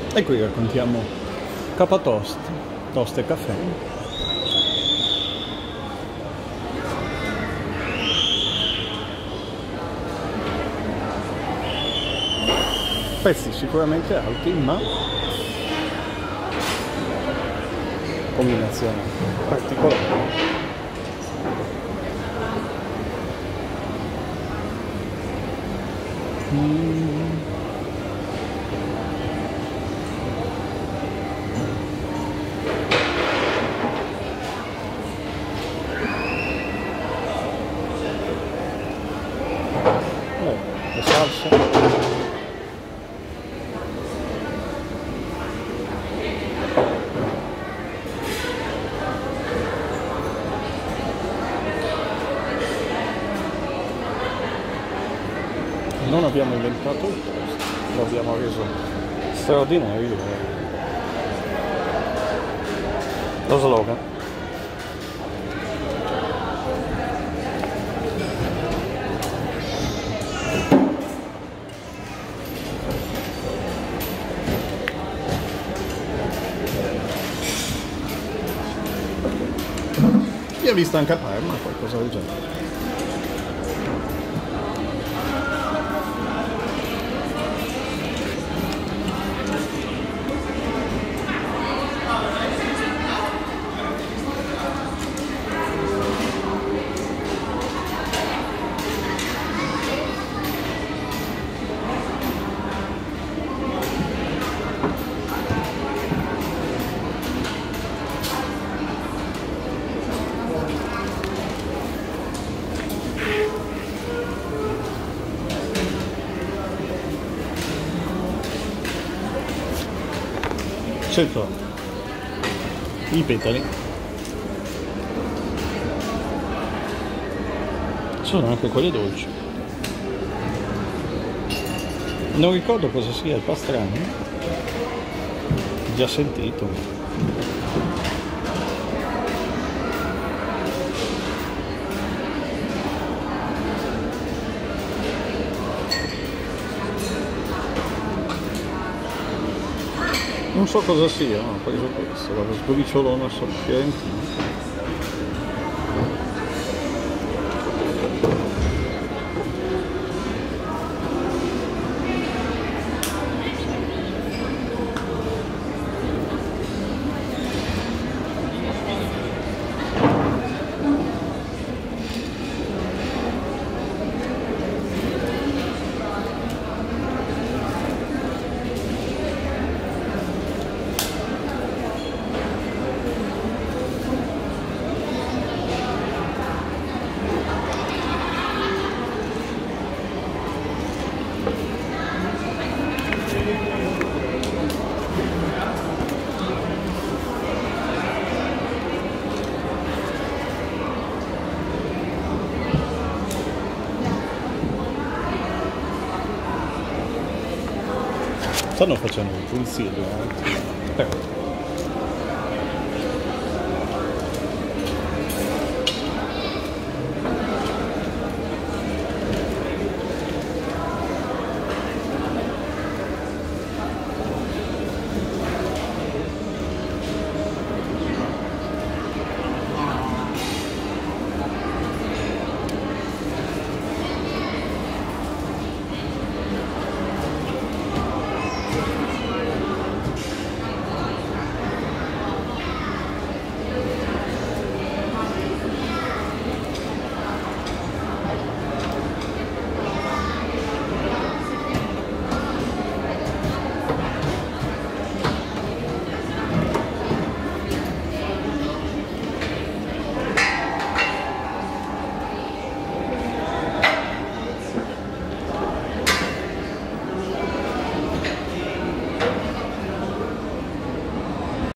E qui raccontiamo Capatost, toast e caffè. Prezzi sicuramente alti, ma combinazione particolare. Le salse. Non abbiamo inventato il toast, lo abbiamo reso straordinario. Lo slogan. Io ho visto anche a Parma qualcosa del genere. Certo, i petali sono anche quelli dolci. Non ricordo cosa sia il pastrano, già sentito. Non so cosa sia, ho preso questo, la sbriciolona fiorentina. Stanno facendo le pulizie durante.